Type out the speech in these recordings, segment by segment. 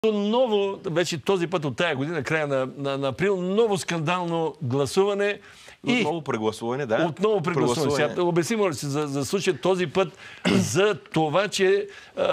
Ново, вече този път от тая година, края на април, ново скандално гласуване. Отново прегласуване, да. Отново прегласуване. Сега обяснимо ли се за случая този път за това, че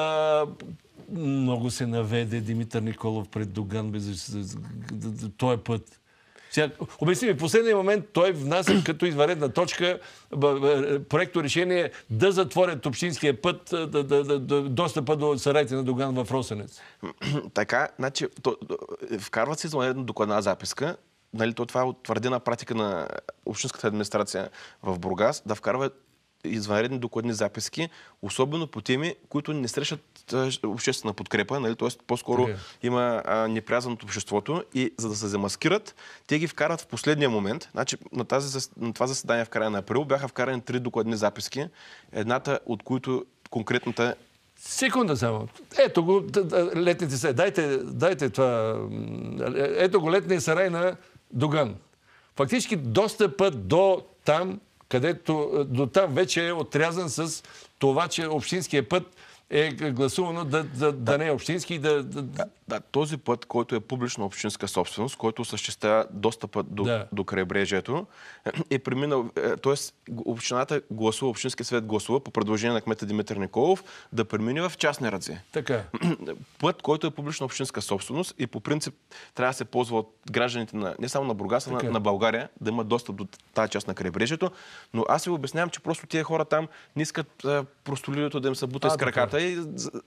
много се наведе Димитър Николов пред Доган за този път. Обясни ми, в последния момент той внася като извънредна точка проекто решение да затворят общинския път, достъпа до сарайте на Доган в Росенец. Така, значи, вкарват се извънредна докладна записка. Нали, това е утвърдена практика на общинската администрация в Бургас, да вкарва извънредни докладни записки, особено по теми, които не срещат обществена подкрепа, нали? Т.е. по-скоро има неприязан от обществото и за да се замаскират, те ги вкарат в последния момент. Значи, на това заседание в края на април бяха вкарани 3 докладни записки, едната от които конкретната... Секунда само. Ето го, летните сарай. Дайте това. Ето го летния сарай на Доган. Фактически достъпът до там, където до там вече е отрязан с това, че общинския път е гласувано да не е общински и Да, този път, който е публична общинска собственост, който осъществява достъпа до крайбрежието, е преминал, т.е. общината гласува, общинския съвет гласува по предложение на кмета Димитър Николов да премине в частни ръце. Така. Път, който е публична общинска собственост и по принцип трябва да се ползва от гражданите не само на Бургас, а на България, да имат достъп до тази част на крайбрежието. Но аз ви обяснявам, че просто тия хора там не искат простолюдието да им се бута из краката и